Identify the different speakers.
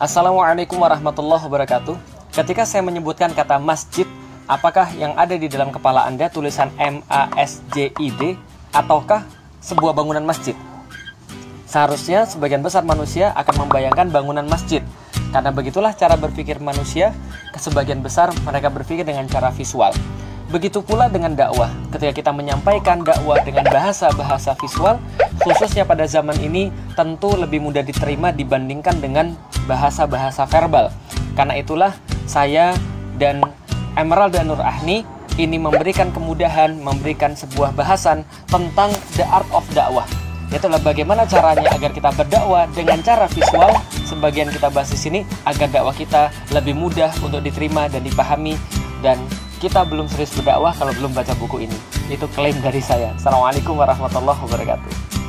Speaker 1: Assalamualaikum warahmatullahi wabarakatuh. Ketika saya menyebutkan kata masjid, apakah yang ada di dalam kepala Anda tulisan MASJID ataukah sebuah bangunan masjid? Seharusnya sebagian besar manusia akan membayangkan bangunan masjid, karena begitulah cara berpikir manusia. Sebagian besar mereka berpikir dengan cara visual. Begitu pula dengan dakwah. Ketika kita menyampaikan dakwah dengan bahasa-bahasa visual, khususnya pada zaman ini, tentu lebih mudah diterima dibandingkan dengan bahasa-bahasa verbal. Karena itulah saya dan Emerald dan Nur Ahni ini memberikan kemudahan, memberikan sebuah bahasan tentang the art of dakwah. Itulah bagaimana caranya agar kita berdakwah dengan cara visual. Sebagian kita bahas di sini agar dakwah kita lebih mudah untuk diterima dan dipahami. Dan kita belum serius berdakwah kalau belum baca buku ini. Itu klaim dari saya. Assalamualaikum warahmatullahi wabarakatuh.